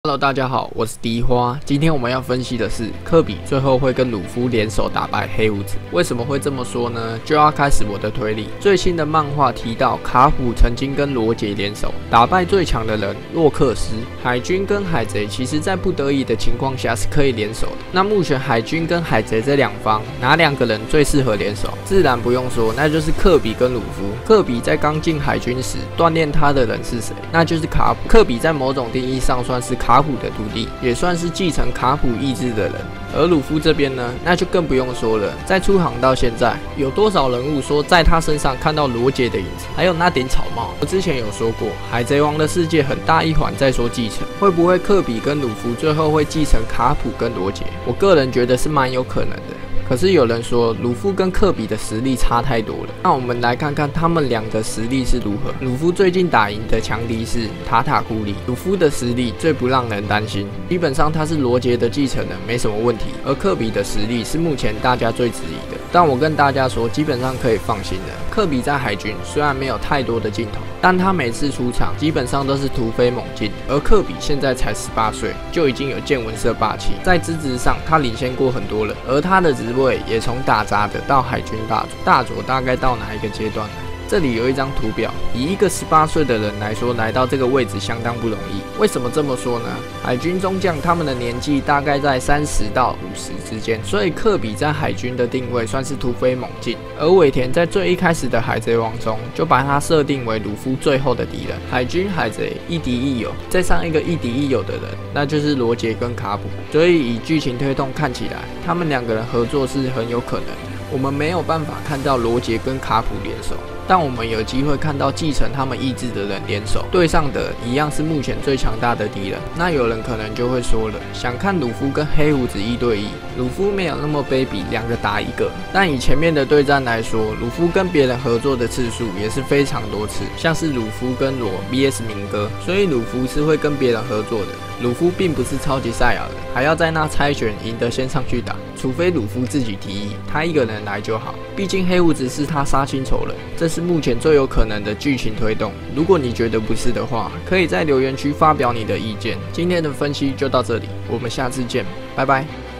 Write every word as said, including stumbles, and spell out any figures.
Hello， 大家好，我是迪花。今天我们要分析的是科比最后会跟鲁夫联手打败黑胡子。为什么会这么说呢？就要开始我的推理。最新的漫画提到，卡普曾经跟罗杰联手打败最强的人洛克斯。海军跟海贼其实在不得已的情况下是可以联手的。那目前海军跟海贼这两方，哪两个人最适合联手？自然不用说，那就是科比跟鲁夫。科比在刚进海军时，锻炼他的人是谁？那就是卡普。科比在某种定义上算是卡。卡普的徒弟，也算是继承卡普意志的人。而鲁夫这边呢，那就更不用说了。在出航到现在，有多少人物说在他身上看到罗杰的影子，还有那顶草帽？我之前有说过，海贼王的世界很大一环在说继承，会不会科比跟鲁夫最后会继承卡普跟罗杰？我个人觉得是蛮有可能的。可是有人说鲁夫跟科比的实力差太多了，那我们来看看他们俩的实力是如何。鲁夫最近打赢的强敌是塔塔库里，鲁夫的实力最不让人担心，基本上他是罗杰的继承人，没什么问题。而科比的实力是目前大家最质疑的，但我跟大家说，基本上可以放心的。科比在海军虽然没有太多的镜头，但他每次出场基本上都是突飞猛进。而科比现在才十八岁，就已经有见闻色霸气，在资质上他领先过很多人，而他的职位也从打杂的到海军大佐，大佐大概到哪一个阶段呢？这里有一张图表，以一个十八岁的人来说，来到这个位置相当不容易。为什么这么说呢？海军中将他们的年纪大概在三十到五十之间，所以科比在海军的定位算是突飞猛进。而尾田在最一开始的海贼王中，就把他设定为鲁夫最后的敌人。海军海贼亦敌亦友，再上一个亦敌亦友的人，那就是罗杰跟卡普。所以以剧情推动看起来，他们两个人合作是很有可能的。我们没有办法看到罗杰跟卡普联手，但我们有机会看到继承他们意志的人联手，对上的一样是目前最强大的敌人。那有人可能就会说了，想看鲁夫跟黑胡子一对一，鲁夫没有那么卑鄙，两个打一个。但以前面的对战来说，鲁夫跟别人合作的次数也是非常多次，像是鲁夫跟罗 V S 明哥，所以鲁夫是会跟别人合作的。鲁夫并不是超级赛亚人，还要在那猜拳赢得先上去打，除非鲁夫自己提议，他一个人来就好。毕竟黑胡子是他杀亲仇人，这是目前最有可能的剧情推动。如果你觉得不是的话，可以在留言区发表你的意见。今天的分析就到这里，我们下次见，拜拜。